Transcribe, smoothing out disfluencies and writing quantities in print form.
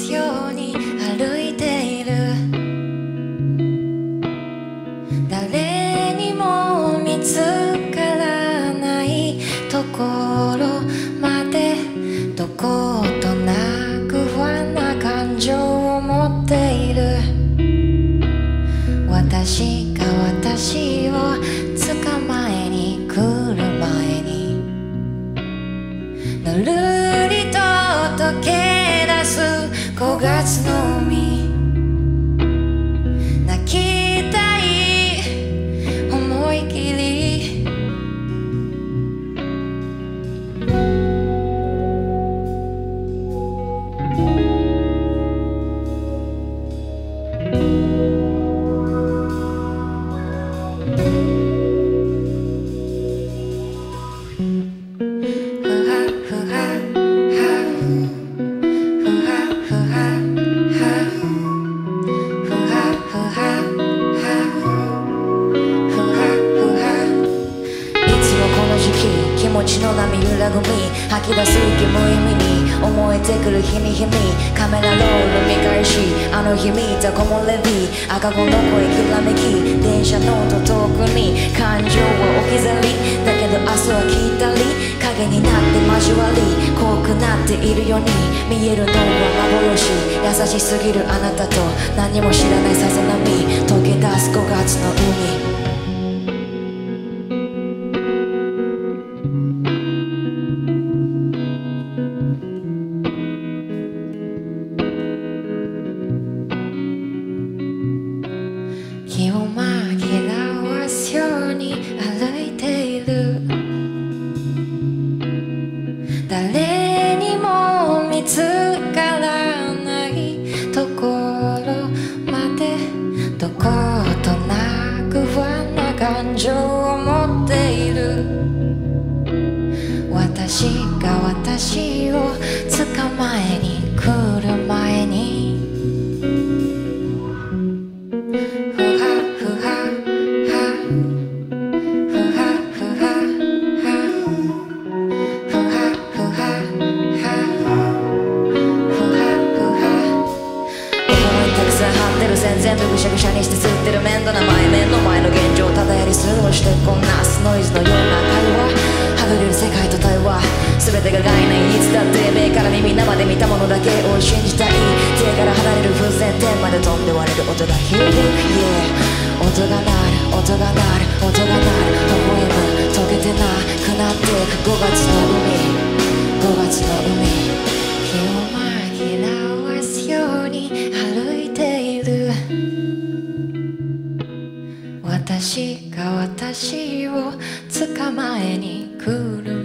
すように歩いている。誰にも見つからないところまでどことなく不安な感情を持っている。私が私を捕まえに来る前にぬるりと溶け出す5月の海。泣きたい思い切り気持ちの波揺らぐみ吐き出す息無意味に思えてくる日に日にカメラロール見返しあの日見た木漏れ日赤子の声きらめき電車の音遠くに感情は置き去りだけど明日は聞いたり影になって交わり濃くなっているように見えるのは幻優しすぎるあなたと何も知らないさざ波溶け出す5月の海。気を紛らわすように歩いている。誰にも見つからないところまでどことなく不安な感情を持っている。私が私を捕まえに来る前に全部ぐしゃぐしゃにして吸ってる面倒な前面の前の現状ただやり過ごしてこんなノイズのような会話はぐれる世界と対話全てが概念いつだって目から耳生で見たものだけを信じたい手から離れる風船点まで飛んで割れる音が響く、yeah、音が鳴る音が鳴る音が鳴る微笑む溶けてなくなっていく5月の海5月の海気を紛らわすように歩いている。私が私を捕まえに来る